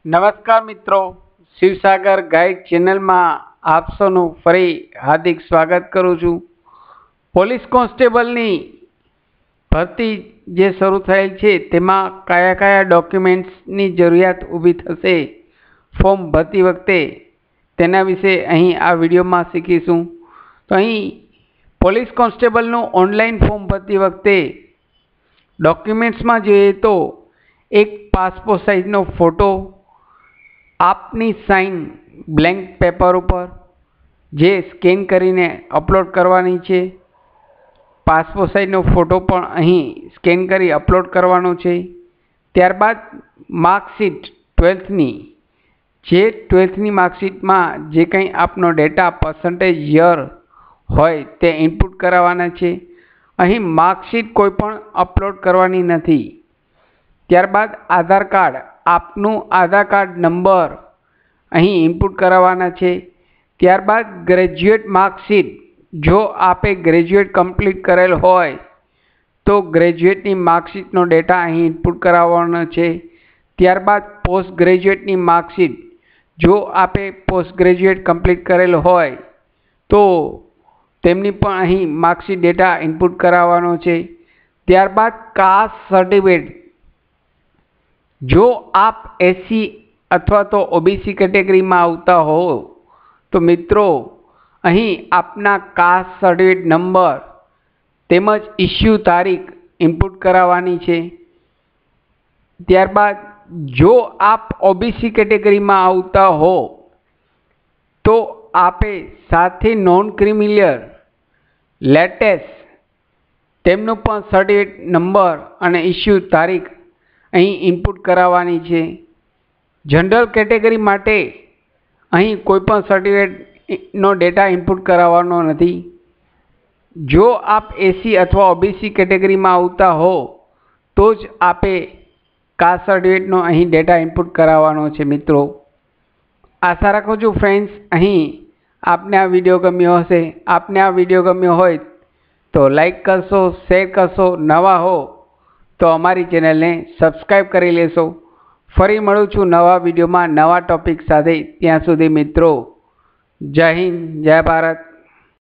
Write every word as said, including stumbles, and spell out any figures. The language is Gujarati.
नमस्कार मित्रों, शिवसागर गाइड चेनल में आप सौનું ફરી હાર્દિક સ્વાગત કરું છું। પોલીસ કોન્સ્ટેબલની ભરતી જે શરૂ થયેલ છે તેમાં કયા કયા ડોક્યુમેન્ટ્સની જરૂરિયાત ઊભી થશે ફોર્મ ભરતી વખતે તેના વિશે અહીં આ વિડીયોમાં શીખીશું। તો અહીં પોલીસ કોન્સ્ટેબલનું ઓનલાઈન ફોર્મ ભરતી વખતે ડોક્યુમેન્ટ્સમાં જોઈએ તો એક પાસપોર્ટ સાઇઝનો ફોટો, આપની સાઇન બ્લેન્ક પેપર ઉપર જે સ્કેન કરીને અપલોડ કરવાની છે। પાસપોર્ટ સાઇઝનો ફોટો પણ અહીં સ્કેન કરી અપલોડ કરવાનો છે। ત્યારબાદ માર્કશીટ ટ્વેલ્થની જે ટ્વેલ્થની માર્કશીટમાં જે કંઈ આપનો ડેટા પર્સન્ટેજ યર હોય તે ઇનપુટ કરાવવાના છે। અહીં માર્કશીટ કોઈ પણ અપલોડ કરવાની નથી। ત્યારબાદ આધાર કાર્ડ, આપનું આધાર કાર્ડ નંબર અહીં ઇનપુટ કરાવવાના છે। ત્યારબાદ ગ્રેજ્યુએટ માર્કશીટ, જો આપે ગ્રેજ્યુએટ કમ્પ્લીટ કરેલ હોય તો ગ્રેજ્યુએટની માર્કશીટનો ડેટા અહીં ઇનપુટ કરાવવાનો છે। ત્યારબાદ પોસ્ટ ગ્રેજ્યુએટની માર્કશીટ, જો આપે પોસ્ટ ગ્રેજ્યુએટ કમ્પ્લીટ કરેલ હોય તો તેમની પણ અહીં માર્કશીટ ડેટા ઇનપુટ કરાવવાનો છે। ત્યારબાદ કાસ્ટ સર્ટિફિકેટ, જો आप एससी अथवा तो ओबीसी कैटेगरी में आवता हो तो मित्रों अहीं आपना कास्ट सर्टिफिकेट नंबर तेमज इश्यू तारीख इनपुट करावानी छे। त्यारबाद जो आप ओबीसी कैटेगरी में आवता हो तो आपे साथे नॉन क्रिमिनल लेटेस्ट तेमनो पण सर्टिफिकेट नंबर अने इश्यू तारीख अहीं इनपुट करावानी छे। जनरल कैटेगरी माटे अहीं कोईपण सर्टिफिकेटनो डेटा इनपुट कराववानो नथी। जो आप एसी अथवा ओबीसी कैटेगरी में आवता हो तो ज आपे कास्ट सर्टिफिकेटनो अहीं डेटा इनपुट कराववानो छे। मित्रों, आशा राखुं छुं फ्रेंड्स अहीं आपने आ विडियो गम्यो हशे। आपने आ विडियो गम्यो होय तो लाइक करशो, शेर करशो, नवा हो तो अमारी चेनल ने सब्सक्राइब करी लेशो। फरी मळुं छुं नवा विडियो में नवा टॉपिक साथे। त्यां सुधी मित्रों, जय हिंद, जय भारत।